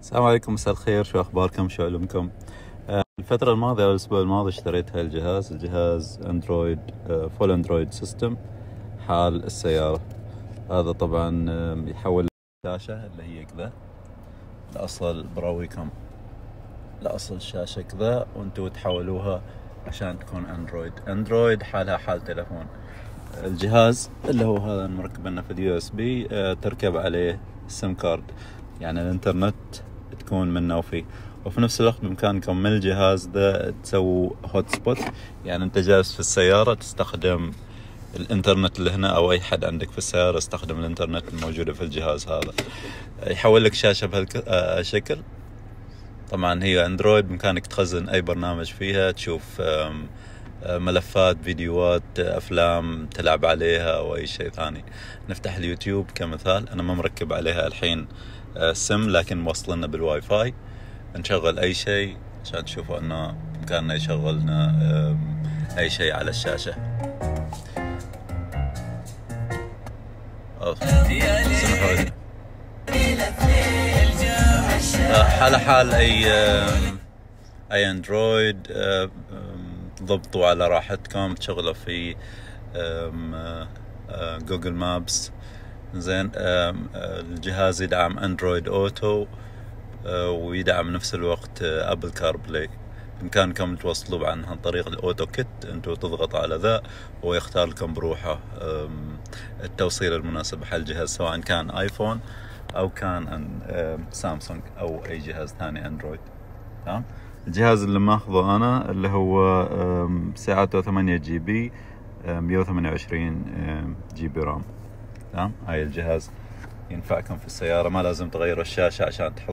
السلام عليكم، مساء الخير. شو أخباركم؟ شو علومكم؟ الفترة الماضية أو الأسبوع الماضي اشتريت الجهاز أندرويد، فول أندرويد سيستم حال السيارة. هذا طبعا يحول الشاشة اللي هي كذا لأصل براويكم، لأصل الشاشة كذا، وانتوا تحولوها عشان تكون أندرويد حالها حال تلفون. الجهاز اللي هو هذا مركب لنا في اليو اس بي، تركب عليه سيم كارد، يعني الانترنت تكون منه وفيه. وفي نفس الوقت بإمكانكم من الجهاز ده تسووا هوت سبوت، يعني انت جالس في السيارة تستخدم الانترنت اللي هنا، او اي حد عندك في السيارة يستخدم الانترنت الموجودة في الجهاز هذا. يحول لك شاشة بهالشكل. طبعا هي اندرويد، بإمكانك تخزن اي برنامج فيها، تشوف ملفات، فيديوهات، افلام تلعب عليها او اي شيء ثاني. نفتح اليوتيوب كمثال، انا ما مركب عليها الحين سم، لكن موصلنا بالواي فاي. نشغل اي شيء عشان تشوفوا انه بإمكاننا يشغلنا اي شيء على الشاشة. حال اي اندرويد، ضبطوا على راحتكم، تشغلوا في جوجل مابس. زين، الجهاز يدعم اندرويد اوتو، ويدعم نفس الوقت ابل كار بلاي. بإمكانكم توصلوا عن طريق الاوتو كيت، انتوا تضغط على ذا ويختار لكم بروحه التوصيل المناسب حق الجهاز، سواء كان ايفون او كان سامسونج او اي جهاز ثاني اندرويد. تمام. الجهاز اللي ماخذه انا اللي هو سعته 8 جي بي، 128 جي بي رام. تمام. هاي الجهاز ينفعكم في السيارة، ما لازم تغيروا الشاشة عشان